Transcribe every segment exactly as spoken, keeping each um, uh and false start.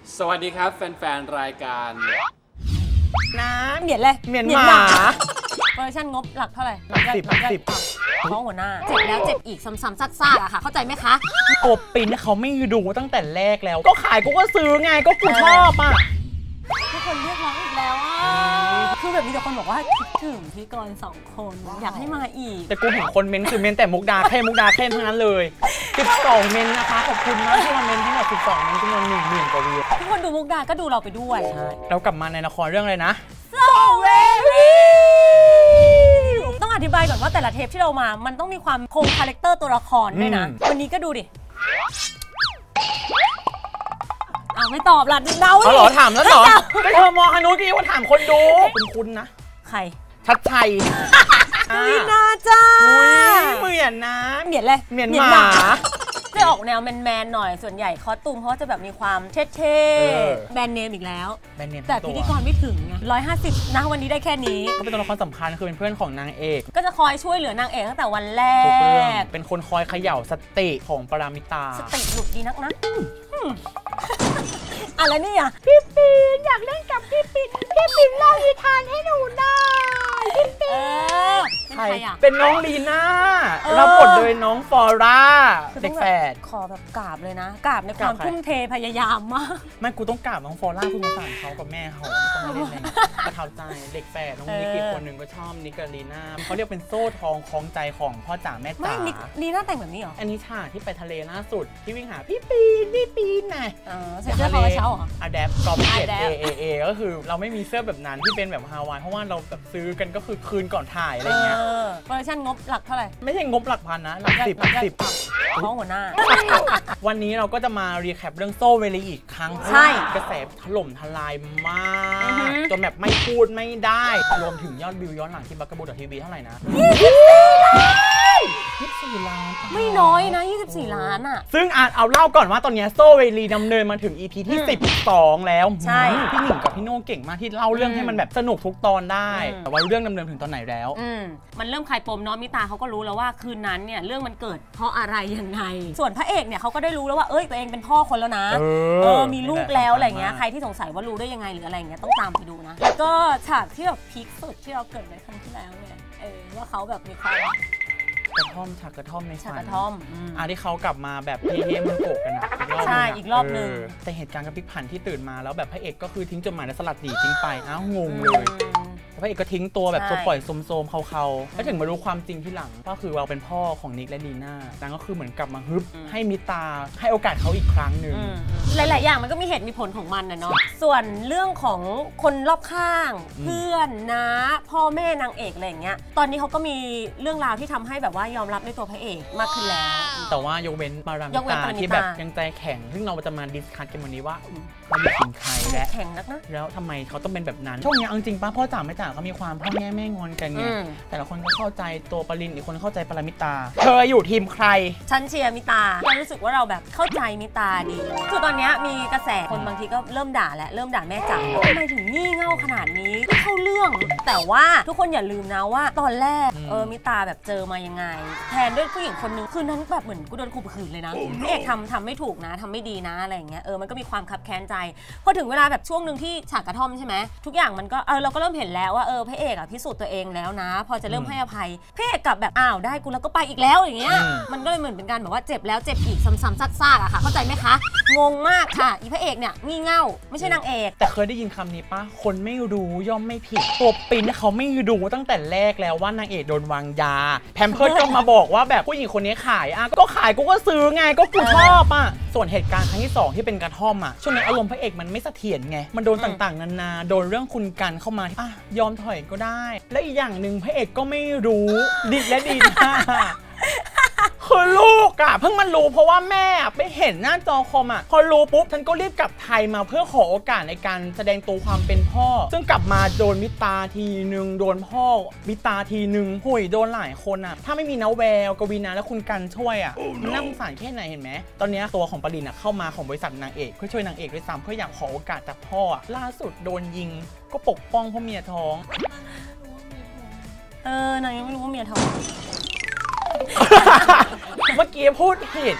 สวัสดีครับแฟนๆรายการน้ำเหมียนเลยเหมียนหมาโปรดักชั่นงบหลักเท่าไหร่หลักสิบหลักสิบท้องหัวหน้าเจ็บแล้วเจ็บอีกซ้ำๆซากๆอะค่ะเข้าใจไหมคะโอปินเขาไม่ดูตั้งแต่แรกแล้วก็ขายกูก็ซื้อไงก็กูชอบอ่ะทุกคนเรียกร้องอีกแล้วอ่ะคือแบบมีแต่คนบอกว่าคิดถึงพี่กรณ์สองคนอยากให้มาอีกแต่กูเห็นคนเม้นคือเม้นแต่มุกดาแค่มุกดาแค่ทั้งนั้นเลยสิบสองเม้นนะคะขอบคุณมากที่มาเม้นทั้งหมดสิบสองเม้นจำนวนหนึ่งหมื่นกว่าวิวทุกคนดูมุกดาก็ดูเราไปด้วยใช่แล้วกลับมาในละครเรื่องอะไรนะ So very ต้องอธิบายก่อนว่าแต่ละเทปที่เรามามันต้องมีความคงคาแรคเตอร์ตัวละครด้วยนะวันนี้ก็ดูดิอ้าวไม่ตอบล่ะเดาดิเหรอถามแล้วเหรอก็เธอมองฮานุกี้ว่าถามคนดูคุณคุณนะใครชัดชัยวีนาจ้าเหมือนนะเหมียนเลยเหมียนหมาจะออกแนวแมนๆหน่อยส่วนใหญ่คอสตูมเพราะจะแบบมีความเท่ๆแบรนด์เนมอีกแล้วแต่พิธีกรไม่ถึงไงร้อยห้าสิบนะวันนี้ได้แค่นี้ก็เป็นตัวละครสำคัญคือเป็นเพื่อนของนางเอกก็จะคอยช่วยเหลือนางเอกตั้งแต่วันแรกเป็นคนคอยเขย่าสติของปรามิตาสติหลุดดีนักนะอะไรนี่อ่ะพี่ปิ่นอยากเล่นกับพี่ปิ่นพี่ปิ่นเล่านิทานให้หนูได้พี่ปิ่นเป็นใครอ่ะเป็นน้องลีน่ารับบทโดยน้องฟอร่าเด็กแฝดขอแบบกราบเลยนะกราบในความทุ่มเทพยายามมากไม่กูต้องกราบน้องฟอร่าคุณสงสารเขากับแม่เขาต้องเล่นอะไรประทับใจเด็กแฝดน้องนิกกี้คนหนึ่งก็ชอบนิกกับลีน่าเขาเรียกเป็นโซ่ทองคล้องใจของพ่อจ๋าแม่จ๋าไม่ลีน่าแต่งแบบนี้เหรออันนี้ฉากที่ไปทะเลล่าสุดที่วิ่งหาพี่ปีนพี่ปีนไงใส่เสื้อคอกระเช้าเหรออะแดปกอล์ฟเกตเอเอเอก็คือเราไม่มีเสื้อแบบนั้นที่เป็นแบบฮาวายเพราะว่าเราแบบซื้อกันก็คือคืนก่อนถ่ายอะไรเงี้ยโปรดักชั่นงบหลักเท่าไหร่ไม่ใช่งบหลักพันนะหลักสิบหลักสิบท้องหัวหน้าวันนี้เราก็จะมารีแคปเรื่องโซเวลีอีกครั้งใช่กระแสถล่มทลายมากจนแบบไม่พูดไม่ได้รวมถึงยอดวิวย้อนหลังที่บักกะบูดทีวีเท่าไหร่นะยี่สิบสี่ล้านยี่สิบสี่ล้านไม่น้อยนะยี่สิบสี่ล้านอ่ะซึ่งอ่านเอาเล่าก่อนว่าตอนนี้โซเวลีดำเนินมาถึง อี พี ที่สิบสองแล้วใช่พี่หนิงกับพี่โน่เก่งมากที่เล่าเรื่องให้มันแบบสนุกทุกตอนได้แต่ว่าเรื่องดำเนินถึงตอนไหนแล้วมันเริ่มคลายปมเนาะมิตาเขาก็รู้แล้วว่าคืนนั้นเนี่ยเรื่องมันเกิดเพราะอะไรยังไงส่วนพระเอกเนี่ยเขาก็ได้รู้แล้วว่าเอ้ยตัวเองเป็นพ่อคนแล้วนะเออมีลูกแล้วอะไรเงี้ยใครที่สงสัยว่ารู้ได้ยังไงหรืออะไรเงี้ยต้องตามไปดูนะแล้วก็ฉากที่แบบพีคสุดที่เราเกิดในครั้งที่แล้วเนี่ยเออว่าเขาแบบมีความกระท่อมฉากกระท่อมในฝันฉากกระท่อมอ่ะที่เขากลับมาแบบเฮ้ยมันโกกกันนะใช่อีกรอบหนึ่งแต่เหตุการณ์กับพลิกผันที่ตื่นมาแล้วแบบพระเอกก็คือทิ้งจดหมายและสลัดหนีทิ้งไปอ้าวงงเลยพระเอกก็ทิ้งตัวแบบตัวปล่อยโซมๆเขาๆแล้วถึงมารู้ความจริงที่หลังก็คือเราเป็นพ่อของนิกและดีน่านางก็คือเหมือนกลับมาฮึบให้มิตาให้โอกาสเขาอีกครั้งหนึ่งหลายๆอย่างมันก็มีเหตุมีผลของมันนะเนาะส่วนเรื่องของคนรอบข้างเพื่อนน้าพ่อแม่นางเอกอะไรอย่างเงี้ยตอนนี้เขาก็มีเรื่องราวที่ทำให้แบบว่ายอมรับในตัวพระเอกมากขึ้นแล้วแต่ว่ายกเว้นปารามิตาที่แบบยังใจแข็งซึ่งเราจะมาดิสคัสกันวันนี้ว่าเราอยู่กินใครและแข็งนักนะแล้วทำไมเขาต้องเป็นแบบนั้นช่วงนี้จริงๆป้าพ่อจ๋าแม่จ๋าเขามีความพ่อแม่แม่งอนกันไงแต่ละคนก็เข้าใจตัวปรินอีกคนเข้าใจปรามิตาเธออยู่ทีมใครฉันเชียร์มิตาเรารู้สึกว่าเราแบบเข้าใจมิตาดีคือตอนนี้มีกระแสคนบางทีก็เริ่มด่าและเริ่มด่าแม่จ๋าทำไมถึงงี่เง่าขนาดนี้เข้าเรื่องแต่ว่าทุกคนอย่าลืมนะว่าตอนแรกเออมิตาแบบเจอมายังไงแทนด้วยผู้หญิงคนนึงคืนนั้นแบบเหมือนกูโดนข่มขืนเลยนะพระเอกทำทำไม่ถูกนะทำไม่ดีนะอะไรอย่างเงี้ยเออมันก็มีความคับแค้นใจพอถึงเวลาแบบช่วงหนึ่งที่ฉากกระท่อมใช่ไหมทุกอย่างมันก็เออเราก็เริ่มเห็นแล้วว่าเออพระเอกอะพิสูจน์ตัวเองแล้วนะพอจะเริ่มให้อภัยพระเอกกลับแบบอ้าวได้กูแล้วก็ไปอีกแล้วอย่างเงี้ยมันก็เลยเหมือนเป็นการแบบว่าเจ็บแล้วเจ็บอีกซ้ำๆซากๆอะค่ะเข้าใจไหมคะงงมากค่ะอีพระเอกเนี่ยงี่เง่าไม่ใช่นางเอกแต่เคยได้ยินคำนี้ปะคนไม่รู้ย่อมไม่ผิดตัวปินเขาไม่รู้ตั้งแต่แรกแล้วว่านางเอกโดนวางยาแพมเพิร์สก็มาบอกว่าแบบผู้หญิงคนนี้ขายอ่ะก็ขายกูก็ซื้อไงก็กูชอบอ่ะส่วนเหตุการณ์ครั้งที่สองที่เป็นกระท่อมอ่ะช่วงนั้นอารมณ์พระเอกมันไม่เสถียรไงมันโดนต่างๆนานาโดนเรื่องคุณกันเข้ามาอ่ะยอมถอยก็ได้และอีกอย่างหนึ่งพระเอกก็ไม่รู้ดีและดีนะคือลูกอะเพิ่งมารู้เพราะว่าแม่ไปเห็นหน้าจอคอมอะพอรู้ปุ๊บฉันก็รีบกลับไทยมาเพื่อขอโอกาสในการแสดงตัวความเป็นพ่อซึ่งกลับมาโดนมิตาทีนึงโดนพ่อมิตาทีนึงหุยโดนหลายคนอะถ้าไม่มีน้าแววกวีนาและคุณกันช่วยอะมันน่าสงสารแค่ไหนเห็นไหมตอนนี้ตัวของปรินอะเข้ามาของบริษัทนางเอกเพื่อช่วยนางเอกด้วยซ้ำเพื่ออยากขอโอกาสจากพ่อล่าสุดโดนยิงก็ปกป้องเพราะเมียท้องเออนางยังไม่รู้ว่าเมียท้องเมื่อกี้พูดผิด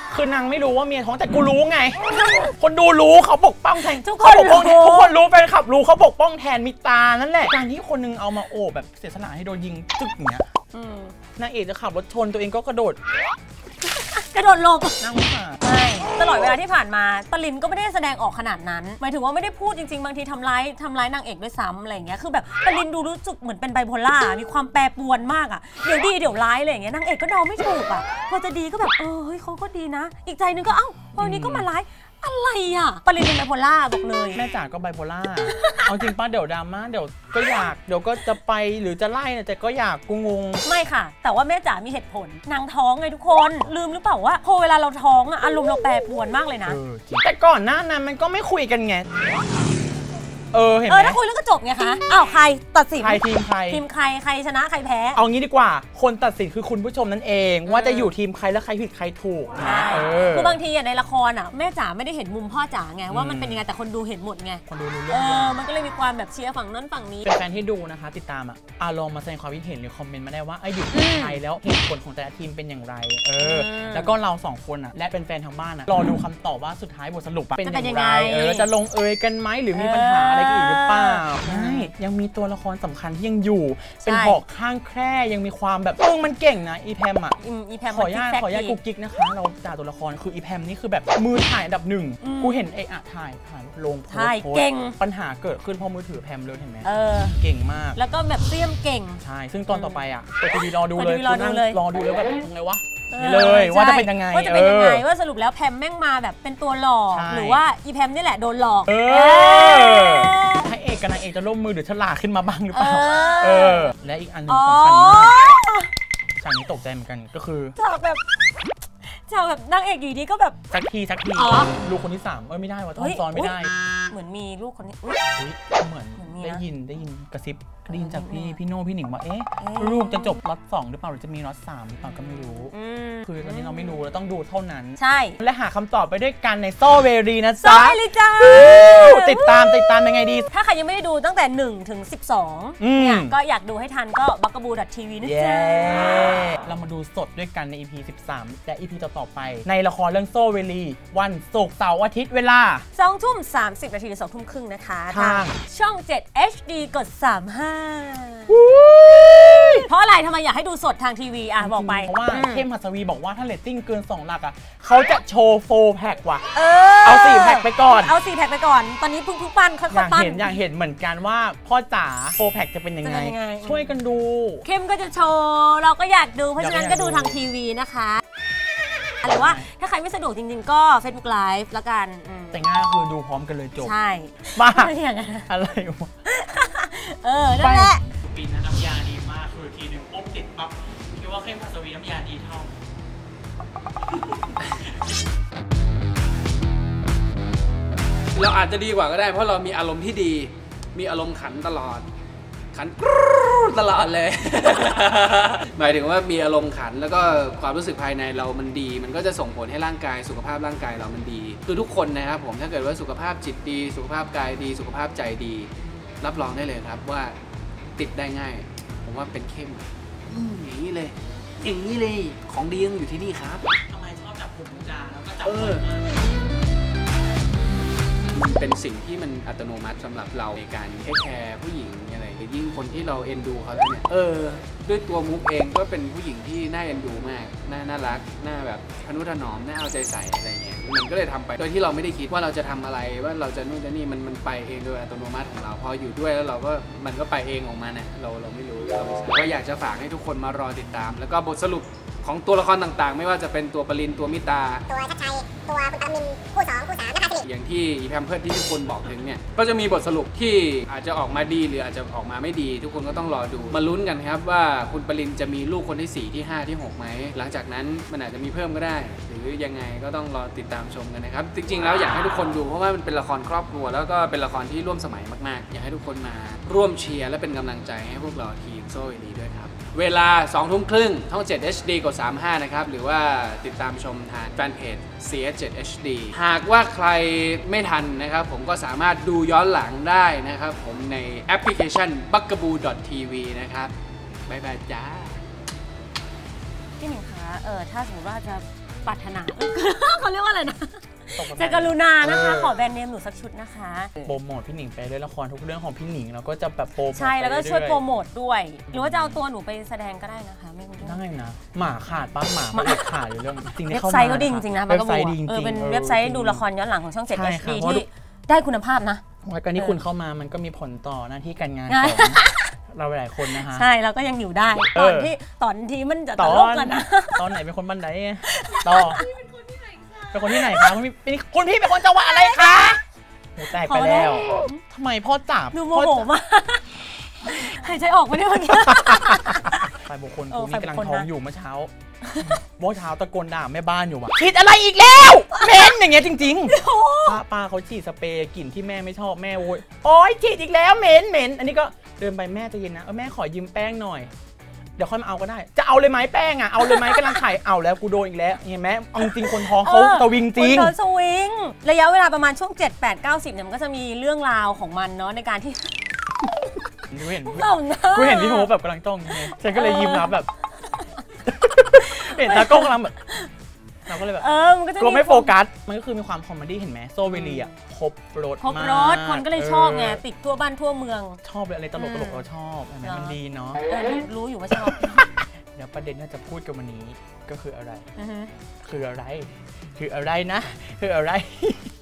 คือนางไม่รู้ว่าเมียท้องแต่กูรู้ไง คนดูรู้เขาปกป้องแทนทุกคนรู้ทุกคนรู้แฟนคลับรู้เขาปกป้องแทนมิตานั่นแหละการที่คนนึงเอามาโอบแบบเสียสละให้โดนยิงจึ๊กอย่างเงี้ยนางเอกจะขับรถชนตัวเองก็กระโดดกระโดดหลบนั่งไม่ผ่านใช่ตลอดเวลาที่ผ่านมาปรินก็ไม่ได้แสดงออกขนาดนั้นหมายถึงว่าไม่ได้พูดจริงๆบางทีทำร้ายทำร้ายนางเอกด้วยซ้ำอะไรอย่างเงี้ยคือแบบปรินดูรู้สึกเหมือนเป็นไบโพล่ามีความแปรปรวนมากอ่ะเดี๋ยวดีเดี๋ยวร้ายอะไรอย่างเงี้ยนางเอกก็เดาไม่ถูกอ่ะพอจะดีก็แบบเออเฮ้ยเขาก็ดีนะอีกใจนึงก็เอ้าพอนี้ก็มาร้ายอะไรอ่ะปรินเป็นไบโพล่าบอกเลยแม่จ๋าก็ไบโพล่าเอาจริงป้าเดี๋ยวดราม่าเดี๋ยวก็อยากเดี๋ยวก็จะไปหรือจะไล่แต่ก็อยากกูงงไม่ค่ะแต่ว่าแม่จ๋ามีเหตุผลนางท้องไงทุกคนลืมหรือเปล่าว่าพอเวลาเราท้องอ่ะอารมณ์เราแปรปรวนมากเลยนะแต่ก่อนหน้านั้นมันก็ไม่คุยกันไงเออเห็นไหมเออถ้าคุยแล้วก็จบไงคะอ้าวใครตัดสินใครทีมใครทีมใครใครชนะใครแพ้เอางี้ดีกว่าคนตัดสินคือคุณผู้ชมนั่นเองว่าจะอยู่ทีมใครและใครผิดใครถูกคือบางทีในละครอ่ะแม่จ๋าไม่ได้เห็นมุมพ่อจ๋าไงว่ามันเป็นยังไงแต่คนดูเห็นหมดไงคนดูรู้เรื่องเออมันก็เลยมีความแบบเชียร์ฝั่งนั้นฝั่งนี้เป็นแฟนที่ดูนะคะติดตามอ่ะอาลองมาแสดงความคิดเห็นหรือคอมเมนต์มาได้ว่าไอ้อยู่ทีมใครแล้วเหตุผลของแต่ละทีมเป็นอย่างไรเออแล้วก็เราสองคนอ่ะและเป็นแฟนทางบ้านอ่ะรอดูคำตอบว่าสุดท้ายบทสรุปเป็นอย่างไรเออจะลงเอยกันไหมหรือมีปัญหาอะไรกันอีกหรือเปล่าใช่ยังมีตัวละครสำคัญที่ยังอยู่เป็นหอกข้างแคร่ยังมีความแบบเออมันเก่งนะอีแพมอ่ะอีแพมขอญาตขอญาตกุ๊กกิ๊กนะคะเราจ่าตัวละครคืออีแพมนี่คือแบบมือถ่ายอันดับหนึ่งกูเห็นไอ้อะถ่ายถ่ายลงโพสต์เก่งปัญหาเกิดขึ้นเพราะมือถือแพมเลยเห็นไหมเออเก่งมากแล้วก็แบบเตี้ยมเก่งใช่ซึ่งตอนต่อไปอ่ะเปิดทีวีรอดูเลยรอดูเลยรอดูเลยแบบไงวะนี่เลยว่าจะเป็นยังไงว่าจะเป็นยังไงว่าสรุปแล้วแพมแม่งมาแบบเป็นตัวหลอกหรือว่าอีแพมนี่แหละโดนหลอกพระเอกกับนางเอกจะร่วมมือหรือฉลาดขึ้นมาบ้างหรือเปล่าเออและอีกอันนึงสำคัญมากฉากนี้ตกใจเหมือนกันก็คือฉากแบบฉากแบบนางเอกอยู่ดีก็แบบสักทีสักทีลูกคนที่สามเออไม่ได้ว่ะท้องซ้อนไม่ได้เหมือนมีลูกคนนี้เหมือนได้ยินได้ยินกระซิบได้ยินจากพี่พี่โน่พี่หนิงว่าเอ๊ะลูกจะจบล็อตสองหรือเปล่าหรือจะมีล็อตสามหรือเปล่าก็ไม่รู้คือตอนนี้เราไม่รู้เราต้องดูเท่านั้นใช่และหาคำตอบไปด้วยกันในโซเวรีนะจ๊ะเลยจ้าติดตามติดตามยังไงดีถ้าใครยังไม่ได้ดูตั้งแต่หนึ่งถึงสิบสองเนี่ยก็อยากดูให้ทันก็บักกะบู ที วี นะจ๊ะเรามาดูสดด้วยกันใน อี พี สิบสามและ อี พี ต่อๆไปในละครเรื่องโซเวรีวันศุกร์เสาร์อาทิตย์เวลาสองทุ่มสามสิบนาทีถึงสองทุ่มครึ่งนะคะทางช่องเจ็ด เอช ดี กดสามสิบห้าเพราะอะไรทำไมอยากให้ดูสดทางทีวีอ่ะบอกไปเพราะว่าเข้มหัสวีบอกว่าถ้าเรตติ้งเกินสองหลักอ่ะเขาจะโชว์โฟร์แพ็กว่ะเออเอาสี่แพ็กไปก่อนเอาสี่แพ็กไปก่อนตอนนี้เพิ่งทุกปั้นค่อยๆปั้นอยากเห็นอยากเห็นเหมือนกันว่าพ่อจ๋าโฟร์แพ็กจะเป็นยังไงช่วยกันดูเข้มก็จะโชว์เราก็อยากดูเพราะฉะนั้นก็ดูทางทีวีนะคะหรือว่าถ้าใครไม่สะดวกจริงๆก็ Facebook Live ละกันแต่ง่ายคือดูพร้อมกันเลยจบใช่บ้าอะไรวะเออนั่นแหละปีนั้นน้ำยาดีมากคือทีหนึ่งปุ๊บติดปั๊บคิดว่าเข้มหัสวีน้ำยาดีเท่าเราอาจจะดีกว่าก็ได้เพราะเรามีอารมณ์ที่ดีมีอารมณ์ขันตลอดขันตลอดเลยหมายถึงว่ามีอารมณ์ขันแล้วก็ความรู้สึกภายในเรามันดีมันก็จะส่งผลให้ร่างกายสุขภาพร่างกายเรามันดีคือทุกคนนะครับผมถ้าเกิดว่าสุขภาพจิตดีสุขภาพกายดีสุขภาพใจดีรับรองได้เลยครับว่าติดได้ง่ายผมว่าเป็นเข้มอย่างนี้เลยอย่างนี้เลยของดียังอยู่ที่นี่ครับทำไมชอบจับผมจาแล้วก็จับมันเป็นสิ่งที่มันอัตโนมัติสำหรับเราในการเทคแคร์ผู้หญิงอะไรยิ่งคนที่เราเอ็นดูเขาแล้วเนี่ยเออด้วยตัวมุกเองก็เป็นผู้หญิงที่น่าเอ็นดูมากน่าน่ารักน่าแบบทนุถนอมน่าเอาใจใส่อะไรเงี้ยมันก็เลยทำไปโดยที่เราไม่ได้คิดว่าเราจะทำอะไรว่าเราจะนู่นจะนี่มันมันไปเองโดยอัตโนมัติของเราพออยู่ด้วยแล้วเราก็มันก็ไปเองของมันเนี่ยเราเราไม่รู้เราไม่ทราบก็อยากจะฝากให้ทุกคนมารอติดตามแล้วก็บทสรุปของตัวละครต่างๆไม่ว่าจะเป็นตัวปรินตัวมิตาตัวชัดชัยตัวคุณอามินผู้สองผู้สามนะคะอย่างที่อีแพมเพิร์ดที่ทุกคนบอกถึงเนี่ยก็จะมีบทสรุปที่อาจจะออกมาดีหรืออาจจะออกมาไม่ดีทุกคนก็ต้องรอดูมาลุ้นกันครับว่าคุณปรินจะมีลูกคนที่สี่ที่ห้าที่หกไหมหลังจากนั้นมันอาจจะมีเพิ่มก็ได้หรือยังไงก็ต้องรอติดตามชมกันนะครับจริงๆแล้วอยากให้ทุกคนดูเพราะว่ามันเป็นละครครอบครัวแล้วก็เป็นละครที่ร่วมสมัยมากๆอยากให้ทุกคนมาร่วมเชียร์และเป็นกำลังใจให้พวกเราทีมโซ่ดีด้วยครับเวลา สองทุ่มครึ่งช่อง เจ็ด เอช ดี กด สามสิบห้า นะครับหรือว่าติดตามชมทางแฟนเพจ ซี เอส เจ็ด เอช ดี หากว่าใครไม่ทันนะครับผมก็สามารถดูย้อนหลังได้นะครับผมในแอปพลิเคชัน บักกะบู ดอท ที วี นะครับบ๊ายบายจ้าพี่หนิงคะเออถ้าสมมติว่าจะปรารถนา เขาเรียกว่าอะไรนะตกบันไดจะกรุณานะคะเออขอแบรนด์เนมหนูสักชุดนะคะโปรโมทพี่หนิงไปเลยละครทุกเรื่องของพี่หนิงเราก็จะแบบโปรโมทใช่แล้วก็ไปเรื่อช่วยโปรโมทด้วย หรือว่าจะเอาตัวหนูไปแสดงก็ได้นะคะไม่เป็นไรได้นะหมาขาดป้าหมาหมาเอกขาดอยู่เรื่องจริงๆเว็ที่บเข้ามาไซต์ก็ดีจริงๆนะเว็บไซต์บัดีกจกะริบัวงเออเป็นๆเว็บไซต์ดูละครย้อนหลังของช่องเจ็ดใช่เอชค่ะดีเพราะที่ได้คุณภาพนะแล้วก็นี่คุณเข้ามามันก็มีผลต่อหน้าที่การงานของเราหลายคนนะคะใช่แล้วก็ยังอยู่ได้เอตออนที่ตอนที่มันจะตตอลกนกันนะตอนไหนเป็นคนบันไดต่อเป็นคนที่ไหนคะคุณพี่เป็นคุณพี่เป็นคนจังหวัดอะไรคะหูแตกไปแล้วทำไมพ่อจับดูโมโหมากหายใจออกไม่ได้เมื่อกี้ฝ่ายบุคคลเอกูอนี่กำลังฝ่ายบุคคลท้องนะอยู่เมื่อเช้าเมื่อเช้าตะโกนด่าแม่บ้านอยู่ว่ะฉีดอะไรอีกแล้วเหม็นอย่างเงี้ยจริงๆป้าป้าเขาฉีดสเปรย์กลิ่นที่แม่ไม่ชอบแม่โวยโอ๊ยฉีดอีกแล้วเหม็นเหม็นอันนี้ก็เดินไปแม่ใจะเย็นนะเออแม่ขอยืมแป้งหน่อยเดี๋ยวค่อยมาเอาก็ได้จะเอาเลยไหมแป้งอ่ะเอาเลยไหมกำลังไข่เอาแล้วกูโดนอีกแล้วเห็นไหมเอาจริงคนท้องเขาตะวิงจริงคนเขาสวิงระยะเวลาประมาณช่วงเจ็ด แปด เก้า สิบเนี่ยมันก็จะมีเรื่องราวของมันเนาะในการที่กูเห็นต่อมนะกูเห็นพี่โฮปแบบกำลังจ้องไงฉันก็เลยยิ้มรับแบบ เห็นตากล้องกำลังแบบเราก็เลยแบบเออมันก็จะกลัวไม่โฟกัสมันก็คือมีความคอมเมดี้เห็นไหมโซเวลีอ่ะครบรถครบมากรถคนก็เลยชอบไงเติดทั่วบ้านทั่วเมืองชอบเลยอะไรตลกตลกอืมเราชอบเห็นไหมเนอะมันดีเนาะเออรู้อยู่ว่าชอบเดี๋ยวประเด็นที่จะพูดกันวันนี้ก็คืออะไรอือฮึคืออะไร คืออะไรนะ คืออะไร